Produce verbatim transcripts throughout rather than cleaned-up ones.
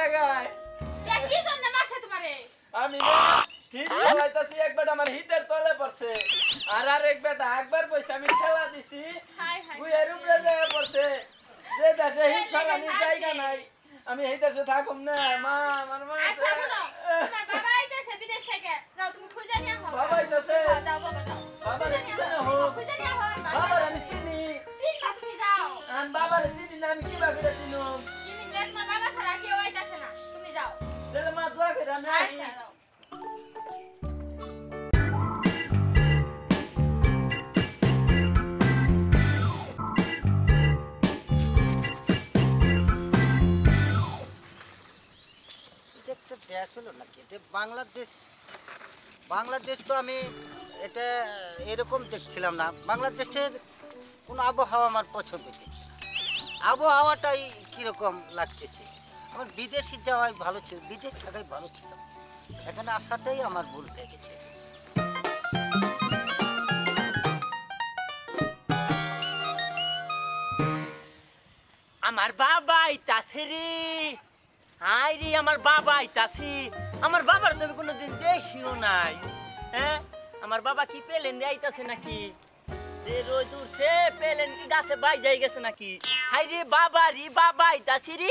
জায়গায় কি জন্য মারছে তোমারে আমি না হিট চালাইতাছি এক বেটা আমার হিটের তলে পড়ছে আর আর এক বেটা একবার পয়সা আমি খেলা দিছি হাই হাই গুয়ের উপরে যায় পড়ছে যে দেশে হিট চালানোর জায়গা নাই আমি এই দেশে থাকুম না মা আমার মা আচ্ছা শোনো তোমার বাবা আইতাছে বিদেশ থেকে যাও তুমি খুঁজে নিয়ে আও বাবা আইতাছে যাও বাবা যাও বাবা রে কিনে হো খুঁজে নিয়ে আও বাবা আমি চিনি চিনি তুমি যাও আমি বাবা রে চিনি না আমি কি ভাবে চিনো তুমি দেখ তোমার বাবা ছাড়া কেউ আইতাছে না তুমি যাও তাহলে মা দোয়া করে না আচ্ছা যাও একটা দেশ হলো নাকি এটা বাংলাদেশ বাংলাদেশ তো আমি এটা এরকম দেখছিলাম না বাংলাদেশের কোনো আবহাওয়া আমার পছন্দ হচ্ছে না আবহাওয়াটাই কীরকম লাগতেছে আমার বিদেশে যাওয়াই ভালো ছিল বিদেশ থাকাই ভালো ছিল এখানে আসাটাই আমার ভুল হয়ে গেছে আমার বাবা আইতাছে রে হাই রে আমার বাবা আইতাছি আমার বাবার তো আমি কোনোদিন দেখিও নাই হ্যাঁ আমার বাবা কি পেলেন দিয়ে আইতাছে নাকি যে রোদ উঠছে পেলেন কি গাছে বাই যাই গেছে নাকি হাই রে বাবা রে বাবা আইতাছি রে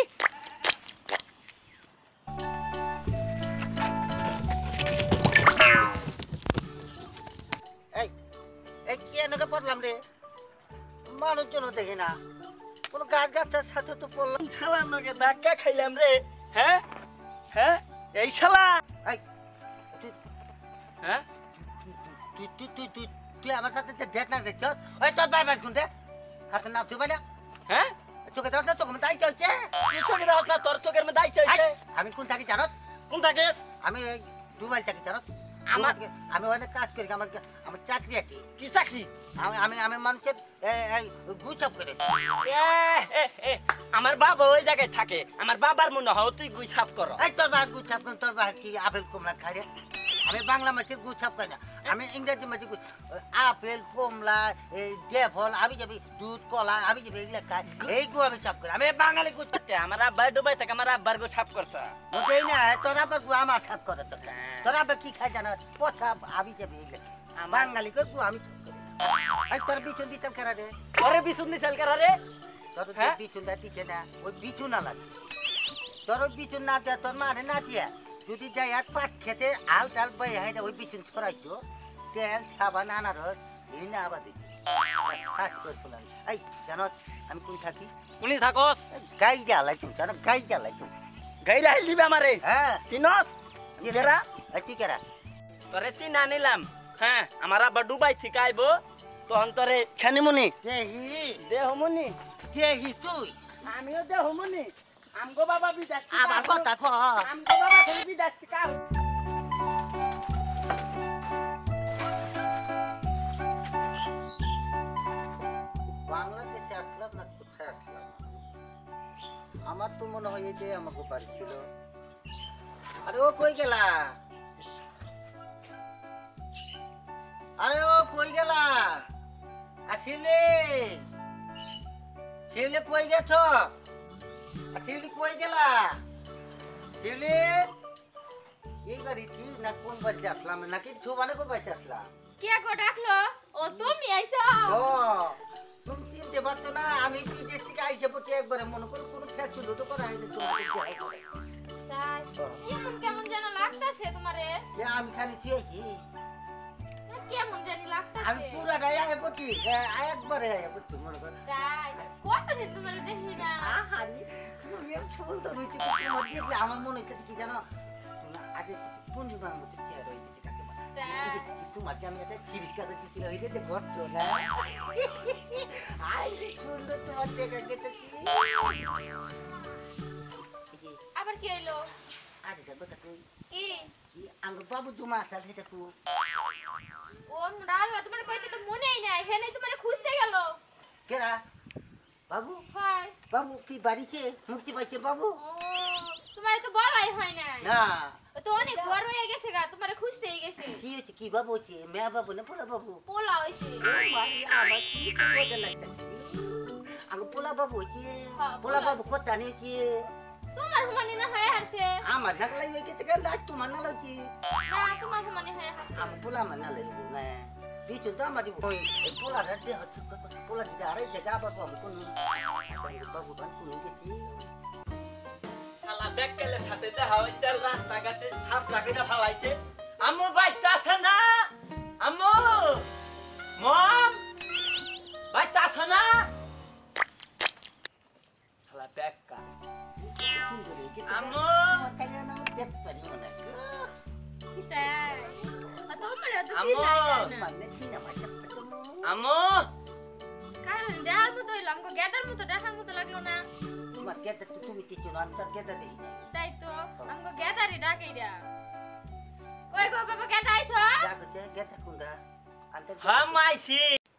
এই এই কি এনেকে পড়লাম রে মানুষজনও দেখি না কোনো গাছ গাছের সাথে তো পড়লাম শালার নগে ধাক্কা খাইলাম রে হ্যাঁ হ্যাঁ এই শালা এই তুই হ্যাঁ তুই তুই তুই তুই তুই আমার সাথে ডেট না দেখছ ওই তোর বাই বাই শুনতে হাতে নাম তুই না হ্যাঁ চোখে দেখ না চোখে মধ্যে আইছে হচ্ছে তুই চোখের আওয়াজ না তোর চোখের মধ্যে আইছে হইছে আমি কোন থাকি জানো কোন থাকিস আমি এই দুবাই থাকি জানো আমার আমি অনেক কাজ করি আমার আমার চাকরি আছে কি চাকরি আমি আমি আমি মানুষের গুছাপ করে এ, এ, এ, আমার বাবা ওই জায়গায় থাকে আমার বাবার মনে হয় তুই গুই সাফ কর এই তোর বা গুছাপ করেন তোর বা কি আপেল কমলা খাই রে আমি বাংলা মাছের গুছাপ খাই না আমি ইংরেজি মাছের আপেল কমলা এই ডেফল আমি যাবি দুধ কলা আমি যাবি এগুলো খাই এইগুলো আমি সাফ করি আমি বাঙালি গুছাপ আমার আব্বার ডুবাই থাকে আমার আব্বার গো সাফ করছ ওটাই না তোর আবার গু আমার সাফ করে তোর তোর আবার কি খাই জানা পচা আমি যাবি এগুলো বাঙালি করে গু আমি সাফ করি এই তোর বিছুন দিতে খেলা রে ওরে বিছুন দিছাল করা রে তোর হ্যাঁ? বিছুনটা দিছে না ওই বিছুন না লাগে তোর ওই বিছুন না দেয় তোর মানে না দিয়া যদি যাই এক পাট খেতে আল টাল বাই হাই ওই বিছুন ছড়াইতো তেল সাবান আনারস এই না আবার দেখি কাজ করে ফেলাম এই জানো আমি কোন থাকি কোনি থাকস গাই জ্বালাইছো জানো গাই জ্বালাইছো গাইলা হিল দিবে আমারে হ্যাঁ চিনস কি রে? কেরা এই তুই কেরা তোরে চিনা নিলাম হ্যাঁ আমার আব্বা ডুবাই থেকে আইবো তখন তোরে খানিমুনি দেহি দেহমুনি দেহি তুই আমিও দেহমুনি আমগো বাবা বিদাস আবার কথা কহ আমগো বাবা থেকে বিদাস কার বাংলাদেশে আসলাম না কোথায় আসলাম আমার তো মনে হয় এই যে আমাকে বাড়ি ছিল আরে ও কই গেলা আরে ও কই গেলা আসিলে শিউলি কই গেছো শিউলি কই গেলা শিউলি এই বাড়িতে না কোন বাড়িতে আসলাম নাকি ছোবানে কো বাড়িতে আসলাম কে গো ডাকলো ও তুমি আইছো ও তুমি চিনতে পারছো না আমি বিদেশ থেকে আইসে পড়তে একবারে মনে করো কোনো ফ্যাচুন লুটো করা হয়নি তোমাকে দেখাই করে তাই কেমন কেমন যেন লাগতাছে তোমারে যে আমি খালি থিয়েছি কেমন জানি লাগতাছে আমি পুরাটাই আয় পড়ছি একবারে আয় পড়ছি মনে করো তাই কতদিন তোমারে দেখি না আহারি তুমি আমি সুন্দর হয়েছি তোমার দেখলে আমার মনে হচ্ছে কি জানো না আগে পূর্ণিমার মতো চেয়ার হয়ে গেছে কাকে বলে তোমার যে আমি একটা ছিরিশ কাগজ দিচ্ছিলাম ওই যে ঘর চলে আই সুন্দর তোমার দেখা গেছে কি আবার কি হইলো আরে এটা কথা কই কি কি আঙ্গ বাবু জমা আছে সেটা কো ও মুরাল তোমার কইতে তো মনেই নাই হেনে তোমারে খুঁজতে গেল কেরা বাবু হাই বাবু কি বাড়িছে মুক্তি পাইছে বাবু ও তোমারে তো বলাই হয় না না ও তো অনেক বড় হয়ে গেছে গা তোমারে খুঁজতেই গেছে কি হচ্ছে কি বাবু হচ্ছে মেয়া বাবু না পোলা বাবু পোলা হইছে আমার কি মজা লাগতেছে আঙ্গ পোলা বাবু হচ্ছে হ্যাঁ, পোলা পোলা। বাবু কথা নিয়েছে তোমার হুমানি না হয়ে হারছে আমার ঢাকলাই হয়ে গেছে কেন লাগ তোমার না লাগছি না তোমার হুমানি হয়ে হারছে আমার পোলা আমার না লাগবো না বিচুন তো আমার ওই পোলা রাতে হচ্ছে পোলা দিতে আরে জায়গা আবার পাবো কোনো বাবু বান কোনো গেছি শালা বেকালের সাথে দেখা হইছে রাস্তাঘাটে হাফ লাগাইনা ফালাইছে আম্মু বাইতে আছে না আম্মু মম বাইতে আছে না শালা বেকা সুন্দর হয়ে গেছে আম্মু আমার কালিয়া নাম দেখতে পারি মনে তাই আর তোমার এত আম্মু। চিল্লাই না মানে চিনা মাঝে আম্মু কারণ দেখার মতো হইলো আমাকে গেদার মতো দেখার মতো লাগলো না তোমার গেদা তো তুমি তিছো না আমি তার গেদা দেই তাই তো আমাকে গেদারি ডাকে রা কই গো বাবা গেদা আইছো যাকো যে গেদা কোনটা আন্তার হ্যাঁ মাইছি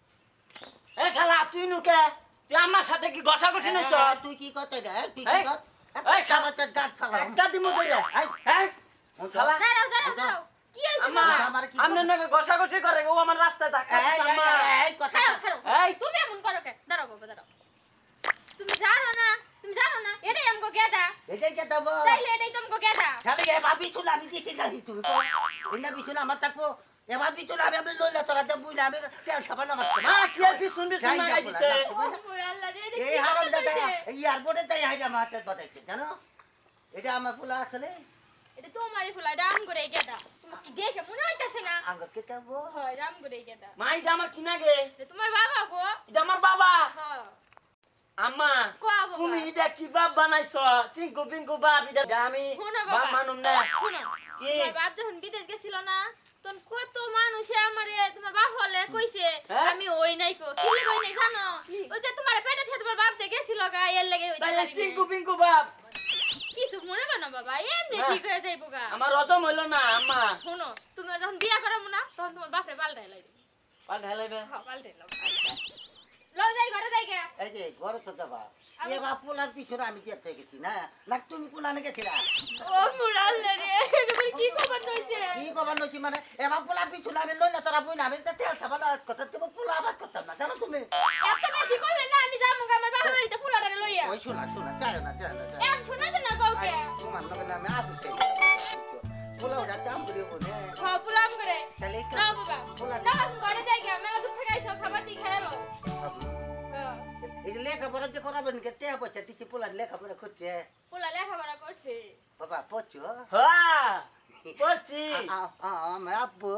এ শালা তুই নুকে তুই আমার সাথে কি ঘষাঘষি নাইছ তুই কি করতে রে তুই এই, কি কর এই, এই সাবাচার গাছ ফালা একটা দিমু কইরা এই, হ্যাঁ শালা দাঁড়াও দাঁড়াও দাঁড়াও কি হইছে আম্মা বাবা আমার কি আমনে নাকি ঘষাঘষি করে ও আমার রাস্তায় ধাক্কা এই দিছে, আম্মা এই কথা খাও খাও এই তুমি এমন করো কে দাঁড়াও বাবা দাঁড়াও তুমি জানো না তুমি জানো না এটাই আমাকে গেদা এটাই গেদা বল তাইলে এটাই তো আমাকে গেদা তাহলে এ ভাবি তুই আমি দিছি নাকি তুমি তো এনা বিছুনা আমার থাকবো এ ভাবি তুই আমি আমি লইলা তোরা তো বুইলা আমি তেল সাবান আমার মা কি আর কি শুনবি যাই শুনা যা দিছে বলা, ওরে আল্লাহ রে এটা এই কি হারাম খবর দাদা হইছে? এই এয়ারপোর্টে তাই হাইরা মাথায় বাতাইছে জানো এটা আমার পোলা আসলে এটা তোমারই ফুলা রাম করে গেদা তোমার কি দেখে মনে হইতাছে না আঙ্গুর কে তাবো হয় রাম করে গেদা মা এটা আমার কি নাগে এটা তোমার বাবা গো এটা আমার বাবা হ্যাঁ আম্মা কোয়া বাবা তুমি এটা কি বাপ বানাইছ চিঙ্কু পিঙ্কু বাপ এটা আমি শোনো বাপ বাবা। মানুম না শুনো কি? তোমার বাপ যখন বিদেশ গেছিল না তখন কত মানুষে আমারে তোমার বাপ হলে কইছে হ্যাঁ? আমি ওই নাই কো কি লাগই নাই জানো ওই যে তোমার পেটে থেকে তোমার বাপ যে গেছিল গা এর লাগি হইতা তাই পারি চিঙ্কু পিঙ্কু বাপ কিছু মনে কর না বাবা এমনি হ্যাঁ। ঠিক হয়ে যাইবো গা আমার হজম হইল না আম্মা শোনো তুমি যখন বিয়া করাবো না তখন তোমার বাপরে পাল্টাই লাগবে পাল ঢালাইবে হ্যাঁ পাল্টাই লাগবে লও যাই ঘরে যাই গে এই যে ঘরে তো যাবা এ বাপ পোলার পিছনে আমি যেতে গেছি না না তুমি কোনানে গেছিলা ও মুরাল রে এটা বলে কি খবর হইছে কি কবার নছি মানে এ বাপ পোলার পিছনে আমি লইলা তোরা বুইনা আমি তো তেল সাবান আর কথা তুমি পোলা আবাদ করতাম না জানো তুমি এত বেশি কইলে না আমি যামু গা আমার বাবার বাড়িতে ফুলাটারে লইয়া ওই শোনা শোনা চাই না চাই না চাই এম শোনা শোনা কাউকে তোমার নগে নামে আবুছে পোলা ওটা চাম করে বনে হ্যাঁ পুলাম করে তাহলে না বাবা পোলা না ঘরে যাই গে মেলা দূর থেকে আইছো খাবার দি খাইলো হ্যাঁ এই যে লেখাপড়া যে করাবেন কে তে পয়সা দিচ্ছি পোলা লেখাপড়া করছে পুলা লেখাপড়া করছে বাবা পচো হ্যাঁ করছি আমার আব্বু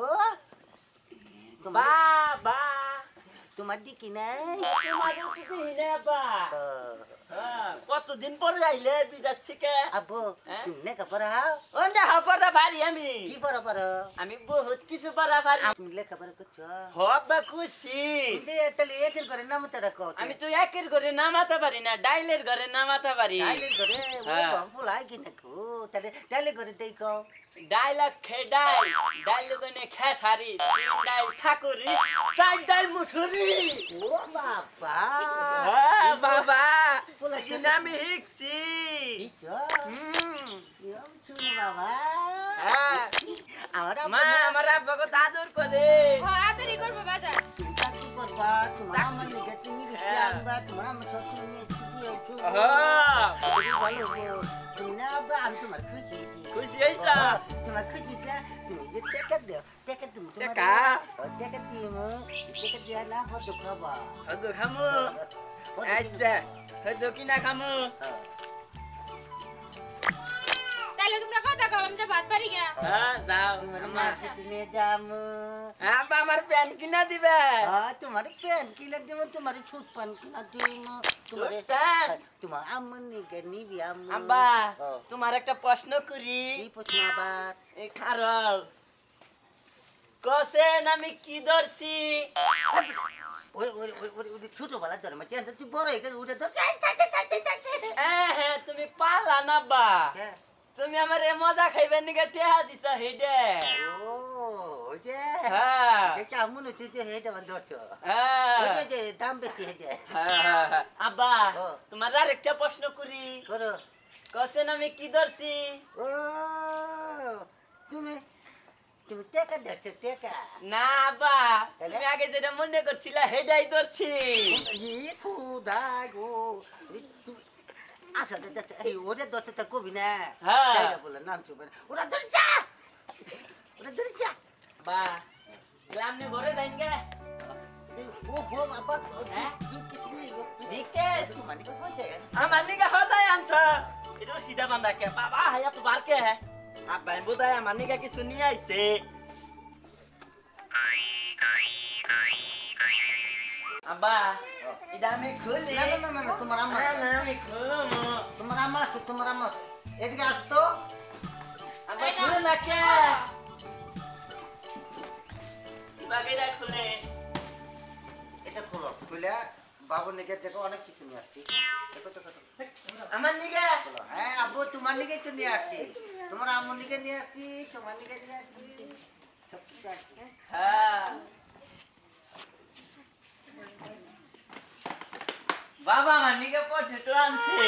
বাবা তোমার দিকি নাই তোমার কিছু হিনে বা হ্যাঁ, কতদিন পরে আইলে বিদেশ থেকে আব্বু হ্যাঁ? তুমি লেখাপড়া ওন্দে হাপড়া পারি আমি কি পড়া পারো আমি বহুত কিছু পড়া পারি তুমি লেখাপড়া করছো হবা খুশি কিন্তু তাহলে একের করে নাম তারা কও আমি তো একের ঘরে নামাতে পারি না ডাইলের ঘরে নামাতে পারি ডাইলের করে হ্যাঁ। ও পোলাই কি না কো তাহলে ডাইলে করে দেই কও ডাইলা খেডাই ডাইল গনে খেসারি ডাইল ঠাকুরি চার ডাইল মুসুরি ও বাবা হ্যাঁ বাবা পোলা কি আমি শিখছি ইচ্ছো হুম, ইয়ম শুনো বাবা হ্যাঁ আমার মা আব্বু আমার আব্বাকে তো আদর করে হ্যাঁ আদরি করবো বাজার তুমি চাকরি করবা তোমার আমার লিগে চিনি বিক্রি হ্যাঁ। আনবা তোমার আমার শত্রু নিয়ে চিঠি আইছো হ্যাঁ খুবই ভালো হবো। তুমি না আব্বা আমি তোমার খুশি হয়েছি খুশি হয়েছা তোমার খুশি না তুমি যে টেকা দাও টেকা তুমি তোমার টেকা? টেকা দিম টেকা দিয়া না হতো খাবা হদু খামু আচ্ছা হদু কিনা খামু তাইলে তোমরা কথা কও আমি তো ভাত পারি গা হ্যাঁ যাও তোমার আমা মাছ কিনে যামু আব্বা আমার প্যান কিনা দিবে হ্যাঁ তোমার প্যান কিনে দিব তোমার ছুট পান কিনা দিব তোমার ছুট প্যান? তোমার আম্মু নিগে নিবি আম্মু আব্বা ও, তোমার একটা প্রশ্ন করি কি প্রশ্ন আবার এই খারাপ কসেন আমি কি ধরছি ওই ওই ওই ওই ওই ছোটবেলা জন্ম চেন তুই বড় হয়ে গেছে উঠে তো হ্যাঁ হ্যাঁ তুমি পালা না বা তুমি আমার এ মজা খাইবে নিকে টেহা দিছা হেডে ও ওই যে হ্যাঁ দেখে আম্মু নুচি যে হেটা বন্ধ হচ্ছে হ্যাঁ ওই যে যে দাম বেশি হেটে হ্যাঁ, হ্যাঁ, হ্যাঁ। আব্বা ও। তোমার আর একটা প্রশ্ন করি করো কসেন আমি কি ধরছি ও তুমি তুমি টেকা দেখছো টেকা না আব্বা তুমি আগে যেটা মনে করছিলা হেডাই ধরছি ই খুদা গো ই তুমি- সাথে এই ওরে দতে তা কবি না হ্যাঁ। তাইরা বলে নাম চুবে ওরা ধরছা ওরা ধরছা বা গ্রামে ঘরে যাইন গে ও হো বাবা হ্যাঁ? বিকেশ মানে কত আমার নিকে হদাই আনছা এটা সিধা বান্ধা কে বাবা হায়া তো বার কে হ্যাঁ আব্বাই বোধহয় আমার নিকে কিছু নিয়ে আইছে আব্বা এটা আমি খুলি না না না না তোমার আম্মা না না আমি খুলবো তোমার আম্মা আছে তোমার আম্মা এদিকে আস তো আব্বা খুলে না কে বাকিটা খুলে এটা খোলো খুলে বাবুর নিকে দেখো অনেক কিছু নিয়ে আসছি দেখো তো কত আমার নিকে খোলো হ্যাঁ আব্বু তোমার নিকে তো নিয়ে আসছি তোমার আম্মুর নিকে নিয়ে আসছি তোমার নিকে নিয়ে আসছি সব কিছু আসছি হ্যাঁ বাবা আমার নিকে পটেটো আনছে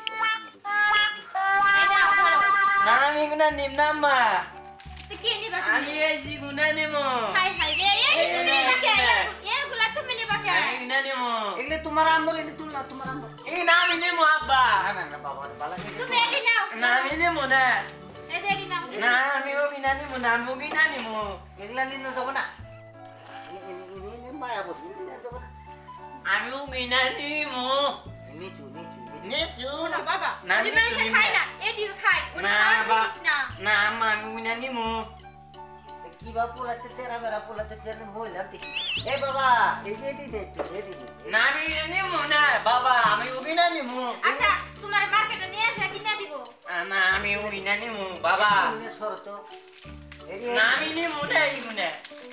এটা ধরো না আমি গুনা নিম না মা তো কি নিবা আমি তুমি এই জি গুনা নিমো হাই হাই রে এই তুমি নিবা কে এগুলা তুমি নিবা কে আমি গুনা নিমো এগুলো তোমার আম্মুর এনে তুল না তোমার আম্মু এই না আমি নিমো আব্বা না না না বাবা বালা তুমি এডি নাও না আমি নিমো না এই এডি নাও না আমি ও বিনা নিমো না আমি বিনা নিমো এগুলা নিয়ে যাবো না ইনি ইনি ইনি মায়া বলি নিয়ে যাবো না আমি ও বিনা নিমো নিচু নিচু নিচু না বাবা না, এডি নিচু মানে নিমো। খাই না এডি খাই ওটা না, খাওয়ার বা- জিনিস না না আম্মা আমি বিনা নিমো কি বা পোলাতে তেরা মেরা পোলাতে তেরা মহিলা দেখি এ বাবা এই যে এদি দে একটু এদি দে না আমি বিনা নিমো না বাবা আমি ও বিনা নিমো আচ্ছা তোমার মার্কেটে নিয়ে আসা কিনা দিব না আমি ও বিনা নিমো বাবা নিয়ে সরো তো এদি না আমি নিমো না এই গুনা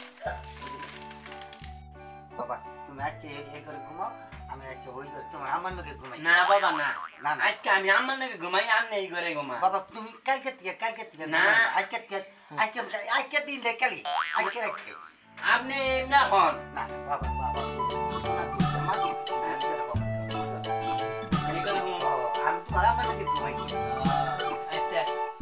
বাবা তুমি আজকে এই করে ঘুমাও আমি আজকে ওই করে তোমার আমার লোকে ঘুমাই না বাবা না না, না। আজকে আমি আমার নাকি ঘুমাই আর নেই ঘরে ঘুমা বাবা তুমি কালকে থেকে কালকে থেকে না। আজকে থেকে আজকে আজকে দিন রে কালি আজকে রাখতে আপনি এমনা হন না না, বাবা বাবা শোনা তুমি তোমার এই করে ঘুম আমি তোমার আমার লোকে ঘুমাই আচ্ছা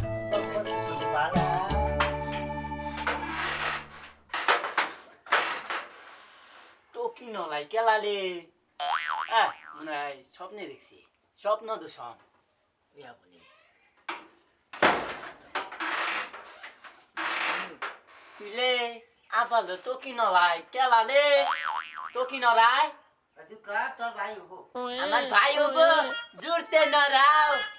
তো কি নলাই কেলালে আহ মনে হয় স্বপ্নে দেখছি স্বপ্ন দূষণ ইয়া বলি তুইলে আপাল তো কি নলাই কেলালে তো কি নলাই তোর ভাই হবো আমার ভাই হবো জুড়তে নরাও